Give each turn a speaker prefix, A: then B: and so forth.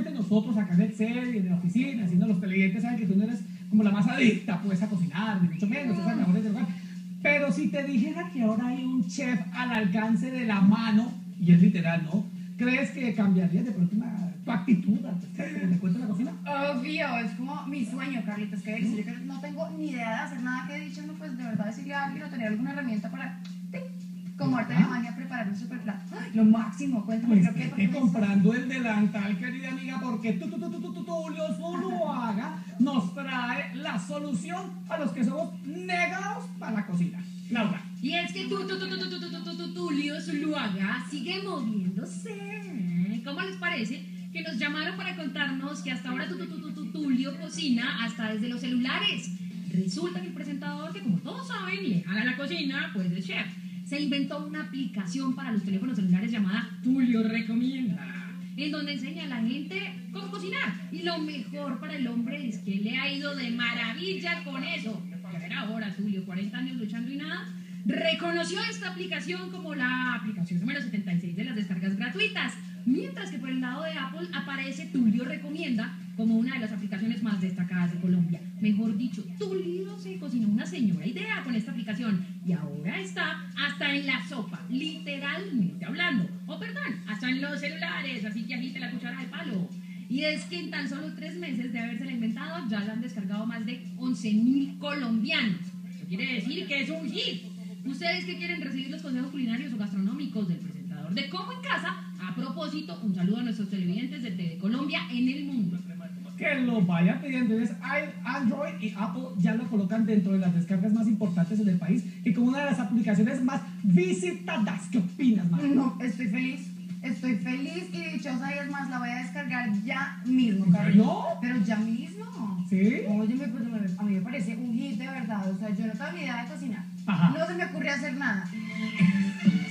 A: solamente nosotros acá en Excel y en la oficina, haciendo los televidentes, saben que tú no eres como la más adicta pues a cocinar, ni mucho menos, esas labores del hogar. Pero si te dijera que ahora hay un chef al alcance de la mano, y es literal, ¿no? ¿Crees que cambiaría de pronto tu actitud como te cuento la cocina?
B: Obvio, es como mi sueño, Carlitos, que yo que no tengo ni idea de hacer nada que he dicho, no, pues de verdad decirle a alguien o tener alguna herramienta para, como arte de magia, preparar un super plato. ¡Ay, lo máximo! Cuéntame,
A: Pues
B: creo que...
A: vete comprando el delantal, querida amiga, porque Tulio Zuluaga nos trae la solución a los que somos negados para la cocina. Laura.
C: Y es que Tulio Zuluaga sigue moviéndose. ¿Cómo les parece que nos llamaron para contarnos que hasta ahora Tulio cocina hasta desde los celulares? Resulta que el presentador, que como todos saben, le a la cocina, pues es chef, se inventó una aplicación para los teléfonos celulares llamada Tulio Recomienda, en donde enseña a la gente cómo cocinar. Y lo mejor para el hombre es que le ha ido de maravilla con eso. Ya era ahora, Tulio, 40 años luchando y nada. Reconoció esta aplicación como la aplicación número 76 de las descargas gratuitas, mientras que por el lado de Apple aparece Tulio Recomienda como una de las aplicaciones más destacadas de Colombia. Mejor dicho, Tulio se cocinó una señora idea con esta aplicación y ahora está hasta en la sopa, literalmente hablando. O perdón, hasta en los celulares, así que agite la cuchara de palo. Y es que en tan solo 3 meses de habérsela inventado, ya la han descargado más de 11.000 colombianos. Eso quiere decir que es un hit. Ustedes que quieren recibir los consejos culinarios o gastronómicos del presentador de Como en Casa, a propósito, un saludo a nuestros televidentes de TV Colombia en el mundo.
A: Que lo vayan pidiendo. Entonces, Android y Apple ya lo colocan dentro de las descargas más importantes en el país y como una de las aplicaciones más visitadas. ¿Qué opinas, María?
B: No, estoy feliz y dichosa, y es más, la voy a descargar ya mismo, Carlos.
A: ¿No?
B: Pero ya mismo.
A: ¿Sí?
B: Oye, pues, a mí me parece un hit de verdad, o sea, yo no tengo ni idea de cocinar.
A: Ajá.
B: No se me ocurre hacer nada.